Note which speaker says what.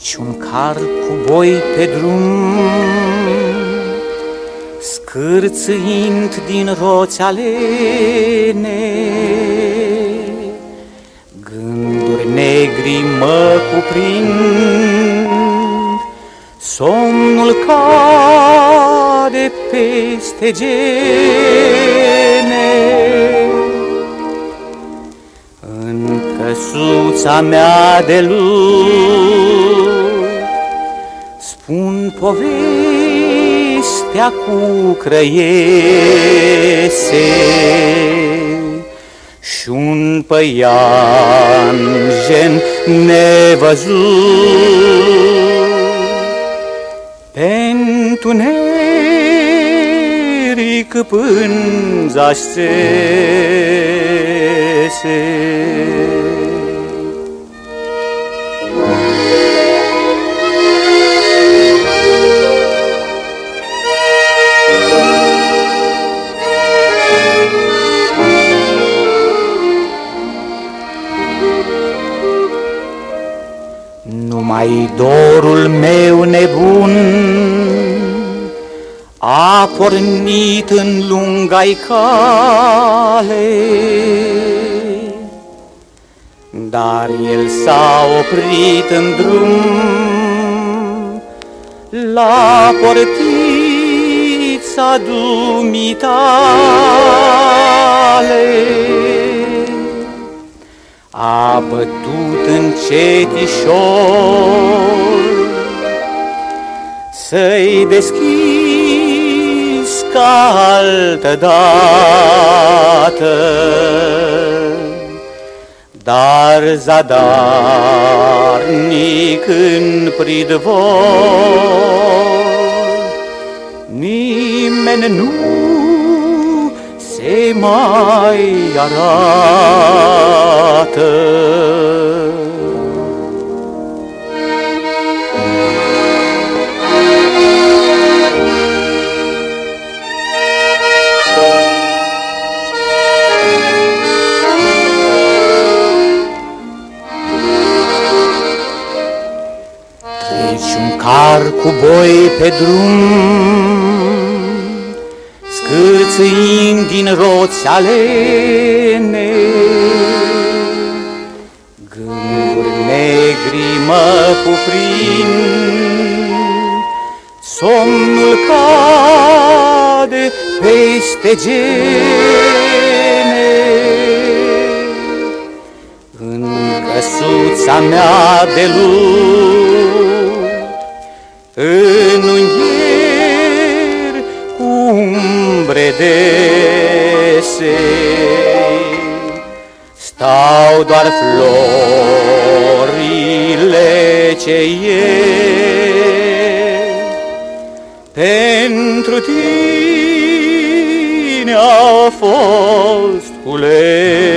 Speaker 1: Treci un car cu boi pe drum, scârțâind din roți alene. Gânduri negri mă cuprind, somnul cade peste gene. În căsuța mea de lut spun povestea cu crăiese și un păianjen nevăzut pe-ntuneric pânza-și țese. Numai dorul meu nebun a pornit în lunga-i cale, dar el s-a oprit în drum la portița dumitale. A bătut încetișor să-i deschizi ca altădată, dar zadarnic în pridvor nimeni nu se mai arată. Treci un car cu boi pe drum, scârțâind din roți alene. Gânduri negri mă cuprind, somnul cade peste gene. În căsuța mea de lut, în unghieri cu umbre dese, stau doar florile ce ieri pentru tine au fost culese.